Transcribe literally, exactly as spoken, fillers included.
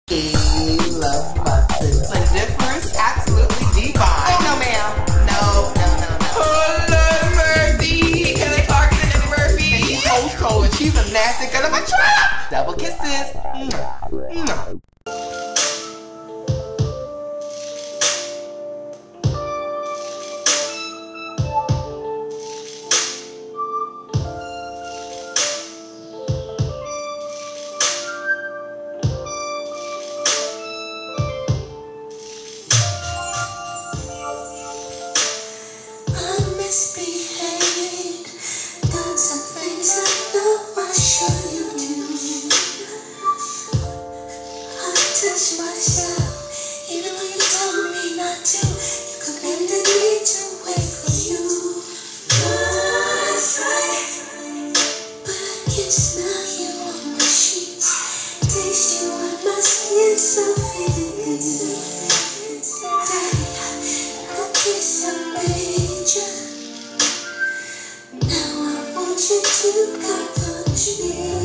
He loves mustard. The difference, absolutely divine. Oh, no, ma'am. No, no, no, no. Hello, Murphy. Kelly Clarkson and Eddie Murphy. And she's so cold and she's a nasty girl of a trap. Double kisses. Mwah. Mwah. Myself, even when you told me not to, you commanded me to wait for you. Last night, but I can smell you on my sheets, taste you on my skin so vividly. Daddy, I guess I made you. Now I want you to come punch me.